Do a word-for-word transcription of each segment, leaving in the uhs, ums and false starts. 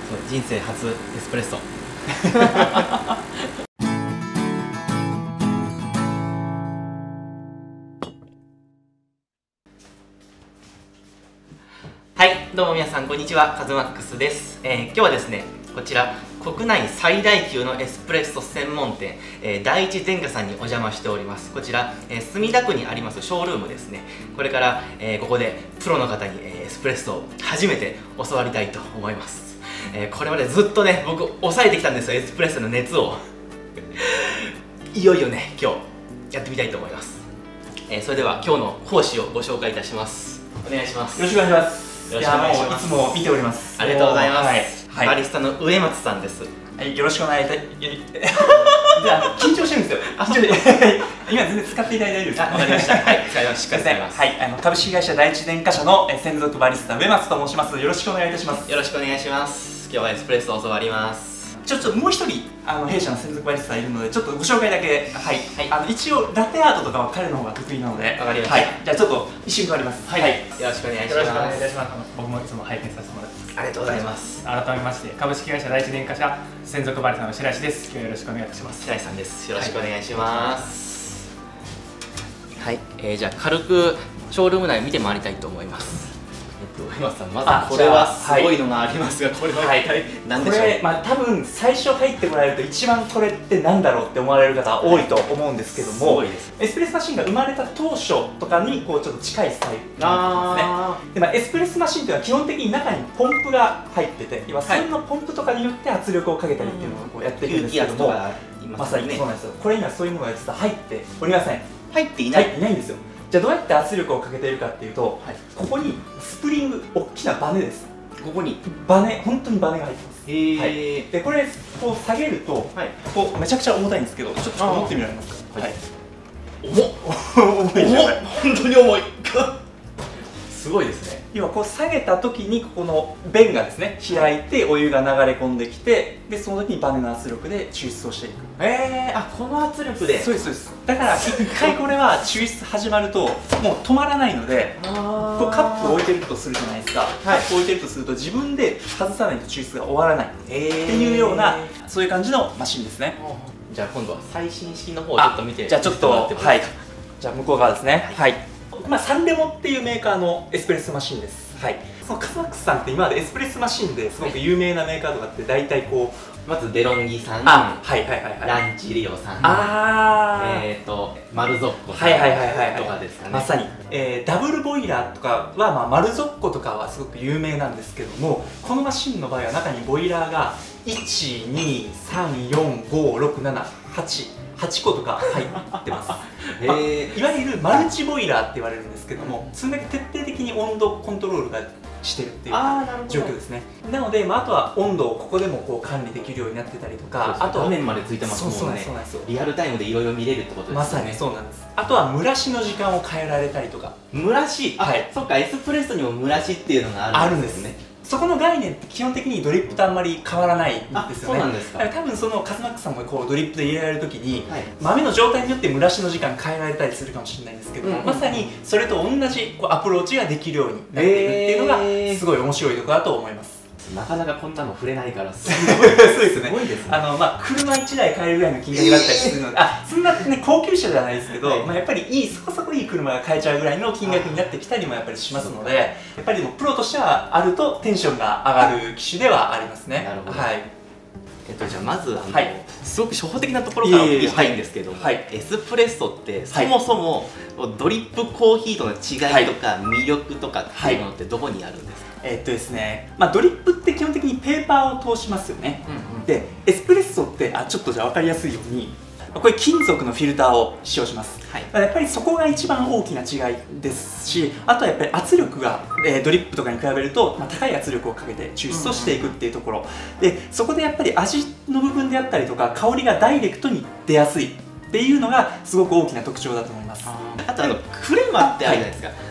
人生初エスプレッソはい、どうも皆さんこんにちは、カズマックスです。えー、今日はですね、こちら国内最大級のエスプレッソ専門店、えー、第一前科さんにお邪魔しております。こちら、えー、墨田区にありますショールームですね。これから、えー、ここでプロの方に、えー、エスプレッソを初めて教わりたいと思います。えー、これまでずっとね、僕抑えてきたんですよ、エスプレッソの熱をいよいよね、今日やってみたいと思います。えー、それでは今日の講師をご紹介いたします。お願いします。 よろしくお願いします。 よろしくお願いします。 いつも見ております。 ありがとうございます。 はい、 バリスタの植松さんです。 はい、よろしくお願いします。じゃあ緊張してるんですよ。緊張して今全然使っていただいて大丈夫ですか。 わかりました。はい、使います。しっかり使います。 はい、あの株式会社第一電化社の専属バリスタ植松と申します。よろしくお願いいたします。 よろしくお願いします。今日はエスプレッソを教わります。 ちょっともう一人あの弊社の専属バリスタいるので、ちょっとご紹介だけ。はい、はい、あの一応ラテアートとかは彼の方が得意なので。 わかりました。 はい、じゃあちょっと一瞬変わります。はい、 よろしくお願いします。 よろしくお願いいたします。僕もいつも拝見させてもらってます。 ありがとうございます。 改めまして株式会社第一電化社専属バリスタの白石です。今日はよろしくお願いいたします。 白石さんです。よろしくお願いします。はい、はい、えー、じゃあ軽くショールーム内見て回りたいと思います。植松さん、まずこれはすごいのがありますが、これは一体何でしょう。 これ、まあ、多分最初入ってもらえると一番これってなんだろうって思われる方多いと思うんですけども、エスプレッソマシンが生まれた当初とかにこうちょっと近いスタイルなんですね。で、まあ、エスプレッソマシンというのは基本的に中にポンプが入ってて、今そのポンプとかによって圧力をかけたりっていうのをこうやってるんですけども、まさにそうなんですよ。これにはそういうものが実は入っておりません。 入っていない。 入っていないんですよ。じゃあどうやって圧力をかけているかっていうと、はい、ここにスプリング、大きなバネです。 ここにバネ、本当にバネが入ってます。 へー、はい、 でこれこう下げると、はい、こうめちゃくちゃ重たいんですけど、ちょっと持ってみられますか。はい、 重っ重いじゃない。本当に重いすごいですね。 要はこう下げた時にここの弁がですね開いてお湯が流れ込んできて、でその時にバネの圧力で抽出をしていく。 えー、あ、この圧力で。 そうですそうです。だから一回これは抽出始まるともう止まらないので、こうカップを置いてるとするじゃないですか。カップを置いてるとすると自分で外さないと抽出が終わらないっていうような、そういう感じのマシンですね。 じゃあ今度は最新式の方をちょっと見て。 じゃあちょっと、はい、じゃあ向こう側ですね。はい、まあ、サンレモっていうメーカーのエスプレッソマシンです。はい、そのカズマックスさんって今までエスプレッソマシンですごく有名なメーカーとかって大体こう、 まずデロンギさん、 あ、はいはいはいはい、 ランチリオさん、 あー、 えっとマルゾッコさんとかですかね。 まさに、えー、ダブルボイラーとかは、まあ、マルゾッコとかはすごく有名なんですけども、このマシンの場合は中にボイラーがいち、に、さん、よん、ご、ろく、なな、はち、はちことか入ってます。えー、いわゆるマルチボイラーって言われるんですけども、それだけ徹底的に温度コントロールがしてるっていう状況ですね。なので、まあ、あとは温度をここでもこう管理できるようになってたりとか、あと画面までついてますもんね。リアルタイムでいろいろ見れるってことですね。 まさにそうなんです。あとは蒸らしの時間を変えられたりとか。 蒸らし、はい、そっか、エスプレッソにも蒸らしっていうのがあるんですね。 そこの概念って基本的にドリップとあんまり変わらないんですよね。 そうなんですか。 だから多分そのカズマックスさんもこうドリップで入れられるときに、はい、豆の状態によって蒸らしの時間変えられたりするかもしれないんですけど、うん、まさにそれと同じこうアプローチができるようになっているっていうのがすごい面白いところだと思います。 なかなかこんなの触れないからすごいそうですね。 すごいですね。 あのまあ車いちだい買えるぐらいの金額だったりするので、あ、そんなね高級車じゃないですけど、はい、まあやっぱりいいそこそこいい車が買えちゃうぐらいの金額になってきたりもやっぱりしますので、やっぱりでもプロとしてはあるとテンションが上がる機種ではありますね。 なるほど。 はい。 えっとじゃあまずあの、はい、すごく初歩的なところからお聞きしたいんですけども、はい、エスプレッソってそもそもドリップコーヒーとの違いとか魅力とかっていうのってどこにあるんですか？ えっとですね、まあ、ドリップって基本的にペーパーを通しますよね。うんうん、でエスプレッソってあちょっとじゃあ分かりやすいようにこれ金属のフィルターを使用します。はい、やっぱりそこが一番大きな違いですし、あとはやっぱり圧力が、えー、ドリップとかに比べると、まあ、高い圧力をかけて抽出をしていくっていうところで、そこでやっぱり味の部分であったりとか香りがダイレクトに出やすいっていうのがすごく大きな特徴だと思います。 あとあのクレマってあるじゃないですか。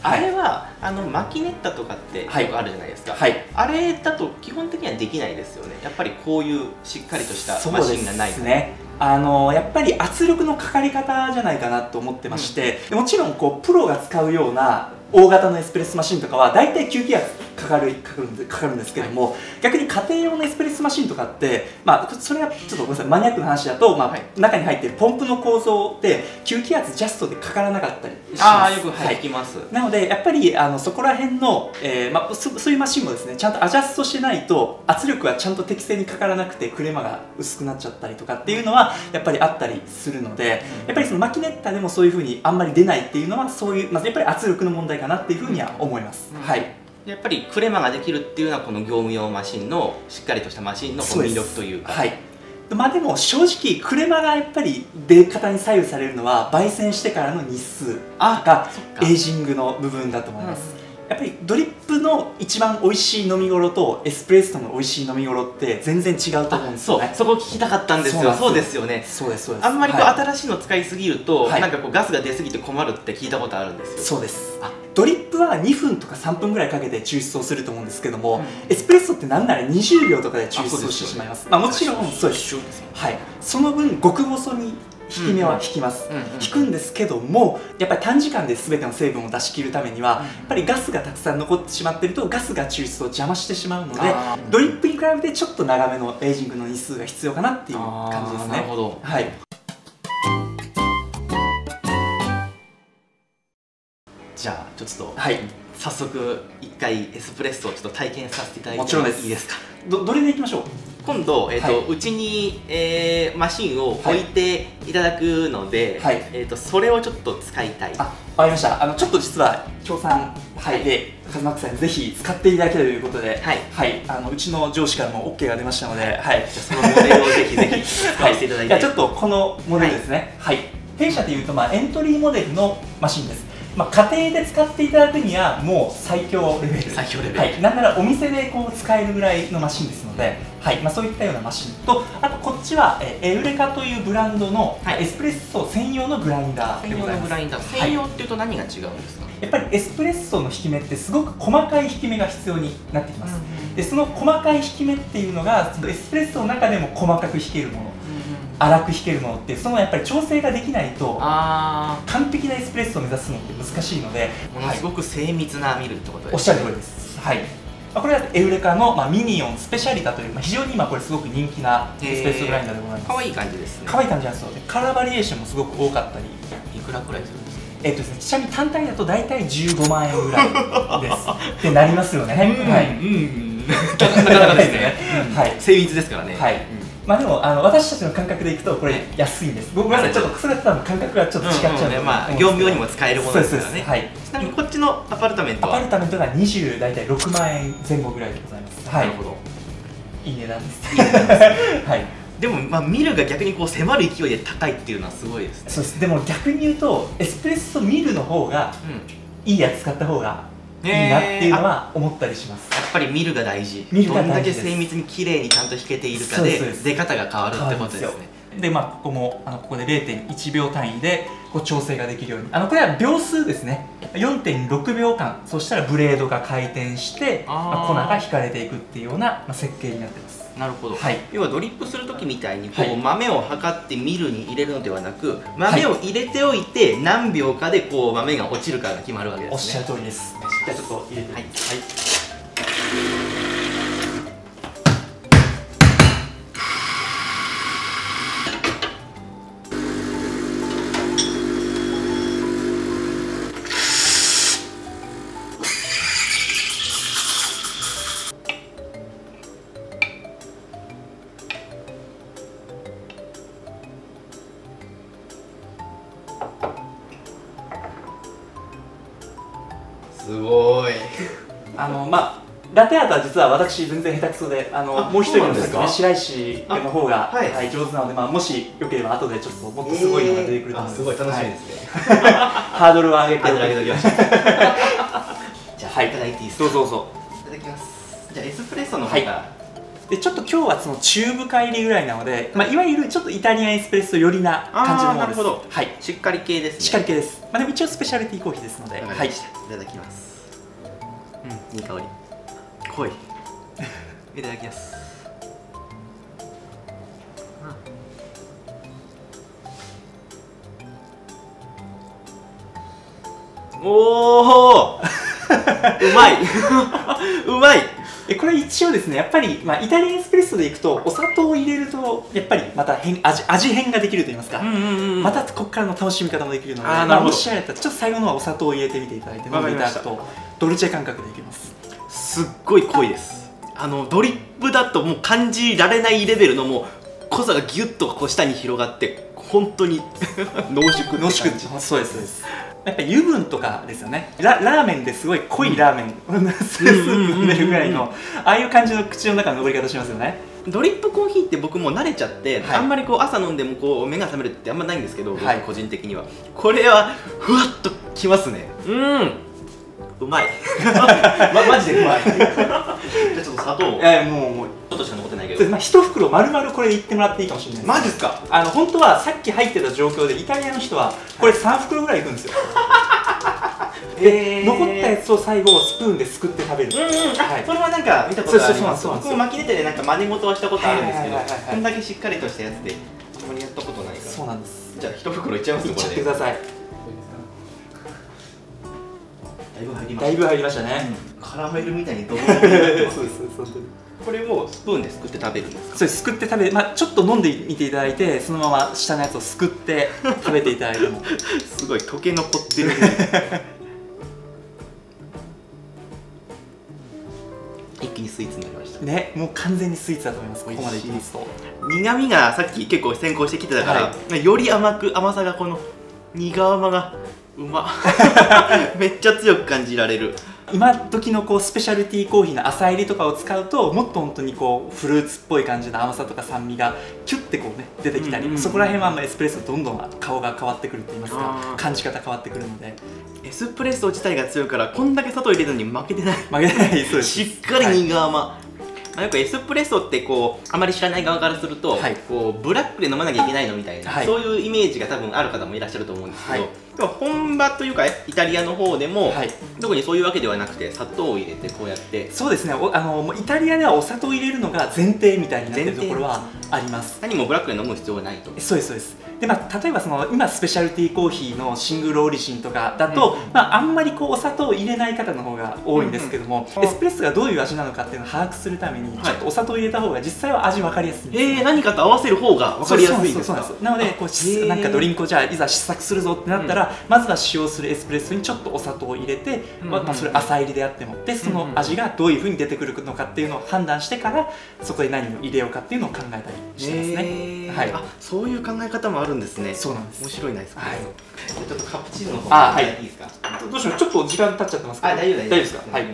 あれはあのマキネッタとかってよくあるじゃないですか、はい、あれだと基本的にはできないですよね。やっぱりこういうしっかりとしたマシンがないと。そうですね、 あのやっぱり圧力のかかり方じゃないかなと思ってまして、うん、もちろんこうプロが使うような大型のエスプレッソマシンとかは大体吸気圧かかるかかるんでかかるんですけども、はい、逆に家庭用のエスプレッソマシンとかって、まあ、それはちょっとごめんなさいマニアックな話だと、まあはい、中に入っているポンプの構造で吸気圧ジャストでかからなかったりします。 ああよく聞きます、はい、 なのでやっぱりあのそこら辺の、えーまあ、そ, そういうマシンもですねちゃんとアジャストしてないと圧力がちゃんと適正にかからなくてクレマが薄くなっちゃったりとかっていうのはやっぱりあったりするので、うん、やっぱりそのマキネッタでもそういうふうにあんまり出ないっていうのはそういう、まあ、やっぱり圧力の問題かなっていうふうには思います、うん、はい。 やっぱりクレマができるっていうのはこの業務用マシンのしっかりとしたマシンの魅力というか。 はい、まあでも正直クレマがやっぱり出方に左右されるのは焙煎してからの日数がエイジングの部分だと思います、うん、やっぱりドリップの一番美味しい飲み頃とエスプレッソの美味しい飲み頃って全然違うと思うんですよね。 そう、そこ聞きたかったんですよ。そうですよね。 そうですそうです。 あんまりこう、はい、新しいの使いすぎると、はい、なんかこうガスが出すぎて困るって聞いたことあるんですよ。 そうです。あ、ドリップはにふんとかさんぷんぐらいかけて抽出をすると思うんですけども、うん、エスプレッソってなんならにじゅうびょうとかで抽出をしてしまいます。まあもちろんそうです。はい。その分極細に引き目は引きます、引くんですけども、やっぱり短時間で全ての成分を出し切るためにはやっぱりガスがたくさん残ってしまっているとガスが抽出を邪魔してしまうので、ドリップに比べてちょっと長めのエイジングの日数が必要かなっていう感じですね。 なるほど、 はい。 じゃあちょっと、 はい、 早速一回エスプレッソをちょっと体験させていただいてもちろんです。 いいですか。 ど, どれでいきましょう。 今度、えーとはい、うちに、えー、マシンを置いていただくので、はい、えーとそれをちょっと使いたい。 あ、わかりました。あのちょっと実は協賛はいでカズマックさんにぜひ使っていただけるということで、はい、はい、あのうちの上司からも オーケー が出ましたので、はい、 はい、じゃあそのモデルをぜひぜひ使わせていただいて、 はい、じゃあちょっとこのモデルですね。はい、はい、弊社でいうと、まあ、エントリーモデルのマシンです。まあ、家庭で使っていただくにはもう最強レベル、 最強レベル、 はい、なんならお店でこう使えるぐらいのマシンですので、はい、まあ、そういったようなマシンと、あとこっちはえエウレカというブランドの、はい、エスプレッソ専用のグラインダーでございます。専用のグラインダー、専用っていうと何が違うんですか。はい、やっぱりエスプレッソの引き目ってすごく細かい引き目が必要になってきます、うん、でその細かい引き目っていうのがそのエスプレッソの中でも細かく引けるもの、粗く引けるものってそのやっぱり調整ができないと完璧なエスプレッソを目指すのって難しいので、 ものすごく精密なミルってことですね。 おっしゃる通りです。はい、これはエウレカの、まあ、ミニオンスペシャリタという、まあ、非常に今これすごく人気なエスプレッソグラインダーでございます。 可愛い感じですね。 可愛い感じなんですよ。カラーバリエーションもすごく多かったり。 いくらくらいするんですか。 えっとですね、ちなみに単体だと大体じゅうごまんえんぐらいですってなりますよね。はい。うん。 なかなかですね。はい。精密ですからね。はい。 まあでもあの私たちの感覚でいくとこれ安いんです。ごめんなさい、ちょっとそれ多分感覚がちょっと違っちゃうので、 まあ業務用にも使えるものですからね。はい。ちなみにこっちのアパルタメントはアパルタメントがにじゅう大体ろくまんえんぜん後ぐらいでございます。はい。なるほど。いい値段です。いい値段です。はい。 でもまあミルが逆にこう迫る勢いで高いっていうのはすごいですね。 そうです。でも逆に言うとエスプレッソミルの方がいいやつ使った方がいいなっていうのは思ったりします。 やっぱりミルが大事。 ミルが大事です。 どんだけ精密に綺麗にちゃんと引けているかで出方が変わるってことですね。 でまあここもあのここで れいてんいちびょう単位でこう調整ができるように、あのこれは秒数ですね。よんてんろくびょうかん、そしたらブレードが回転してまあ、粉が引かれていくっていうような、まあ、設計になってます。 なるほど、はい、要はドリップする時みたいにこう、はい、豆を測ってミルに入れるのではなく、豆を入れておいて何秒かでこう豆が落ちるかが決まるわけですね。 おっしゃる通りです。じゃあちょっと入れて、はい、はい、 すごい。 あのまあラテアートは実は私全然下手くそで、あのもう一人のですね白石の方が、はい、はい、上手なので、まあもしよければ後でちょっともっとすごいのが出てくると思います。 すごい楽しみですね。 ハードルを上げてハードル上げておきました。じゃあはい、いただいていいですか。 どうぞどうぞ。 いただきます。じゃあエスプレッソの方からでちょっと今日はその中深入りぐらいなので、まあ、いわゆるちょっとイタリアンエスプレッソ寄りな感じのものです。 なるほど、 はい、 しっかり系ですね。 しっかり系です。まあ、でも一応スペシャルティーコーヒーですので、 はい、 はい、 いただきます。うん、いい香り。濃い。いただきます。おおうまいうまい。 えこれ一応ですね、やっぱり、まあ、イタリアンエスプレッソでいくとお砂糖を入れるとやっぱりまた変 味, 味変ができると言いますか、うんうんうん、またここからの楽しみ方もできるので、あ、まあ、もしあれだったらちょっと最後のはお砂糖を入れてみていただいて飲んでいただくとドルチェ感覚でいけます。 すっごい濃いです。あのドリップだともう感じられないレベルのもう濃さがギュッとこう下に広がって本当に濃縮って感じ。 濃縮、そうですそうです。やっぱり油分とかですよね。 ラ, ラーメンですごい濃いラーメン、うん、スープ飲んでるぐらいのああいう感じの口の中の登り方しますよね。 ドリップコーヒーって僕も慣れちゃって、はい、あんまりこう朝飲んでもこう目が覚めるってあんまないんですけど、はい、個人的にはこれはふわっときますね。うん、うまいま、マジでうまいじゃあちょっと砂糖を、 えー、もうもうちょっとしか残ってないけど、 まあ、一袋丸々これでいってもらっていいかもしれないです。 マジですか。 あの本当はさっき入ってた状況でイタリアの人はこれさん袋ぐらいいくんですよで、残ったやつを最後スプーンですくって食べる。うんうん、はい、 それはなんか見たことあります。僕も巻きネタでなんか真似事はしたことあるんですけど、こんだけしっかりとしたやつであんまりやったことないから。そうなんです。じゃあ一袋いっちゃいますよ。 いっちゃってください。 だいぶ入りました。 だいぶ入りましたね。 うん、カラメルみたいにどうそうですそうです。 これをスプーンですくって食べるんですか。 そうです。すくって食べ、まあちょっと飲んでみていただいて、そのまま下のやつをすくって食べていただいてもすごい溶け残ってる一気にスイーツになりましたね。もう完全にスイーツだと思います。ここまでいきますと苦味がさっき結構先行してきてたから、はい、より甘く甘さがこの苦甘がうまめっちゃ強く感じられる。 今時のこうスペシャルティーコーヒーの浅入りとかを使うともっと本当にこうフルーツっぽい感じの甘さとか酸味がキュッてこうね出てきたり、そこら辺はエスプレッソどんどん顔が変わってくると言いますか、感じ方変わってくるので、 エスプレッソ自体が強いからこんだけ砂糖入れるのに負けてない。 負けてない。そうです。 しっかり苦甘、はい、まあよくエスプレッソってこうあまり知らない側からすると、はい、こうブラックで飲まなきゃいけないのみたいな、はい、そういうイメージが多分ある方もいらっしゃると思うんですけど、はい、本場というかイタリアの方でも、はい、特にそういうわけではなくて砂糖を入れてこうやって。そうですね。 あのイタリアではお砂糖を入れるのが前提みたいになってるところはあります。 何もブラックで飲む必要はないと。 そうですそうです。でまあ、例えばその今スペシャルティーコーヒーのシングルオリジンとかだと、うん、まあ、あんまりこうお砂糖を入れない方の方が多いんですけども、うんうん、エスプレッソがどういう味なのかっていうのを把握するために、はい、ちょっとお砂糖を入れた方が実際は味分かりやすいんです。 えー、何かと合わせる方が分かりやすいんですか。 なのでこうなんかドリンクをじゃあいざ試作するぞってなったら、うん、まずは使用するエスプレッソにちょっとお砂糖を入れて、うん、まあ、それ浅入りであってもでその味がどういうふうに出てくるのかっていうのを判断してからそこで何を入れようかっていうのを考えたりしてますね。 えー、はい、あ、そういう考え方もあるんですね。 そうなんです。 面白いないですか。はい、ちょっとカプチーノの方あ、はい、 いいですか。 どうしよう。ちょっと時間経っちゃってますか。 あ、大丈夫大丈夫ですか。 はい。 うんうんうん。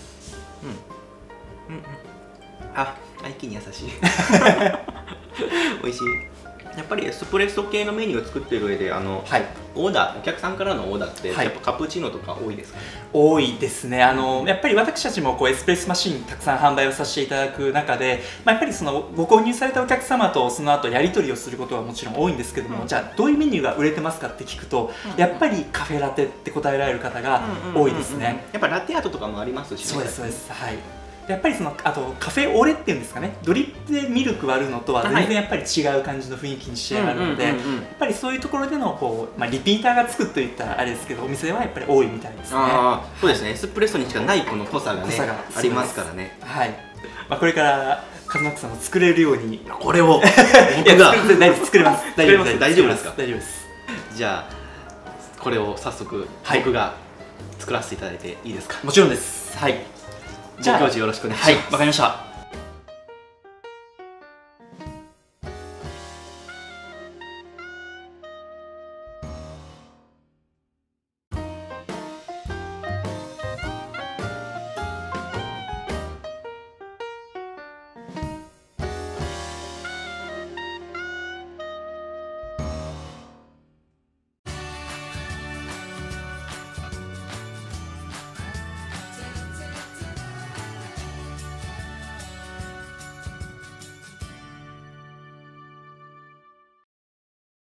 あ、一気に優しい。美味しい。やっぱりエスプレッソ系のメニューを作っている上であの、はい、オーダーお客さんからのオーダーって、はい、やっぱカプチーノとか多いですか。 多いですね。あのやっぱり私たちもこうエスプレッソマシンたくさん販売をさせていただく中で、まあ、やっぱりそのご購入されたお客様とその後やり取りをすることはもちろん多いんですけども、うん、じゃあどういうメニューが売れてますかって聞くと、うん、やっぱりカフェラテって答えられる方が多いですね。 やっぱラテアートとかもありますし、ね、 そうですそうです。はい。やっぱりそのあとカフェオレっていうんですかね、ドリップでミルク割るのとは全然やっぱり違う感じの雰囲気に仕上がるので、やっぱりそういうところでのこう、まあ、リピーターがつくといったらあれですけど、お店ではやっぱり多いみたいですね。 あ、そうですね。エスプレッソにしかないこの濃さがねありますからね。 はい。まあこれからカズマックさんも作れるようにこれを僕が作れます。 大丈夫です。大丈夫ですか。 大丈夫です。 じゃあこれを早速僕が作らせていただいていいですか。 もちろんです。はい。 じゃあ、よろしくお願いします。 はい、わかりました。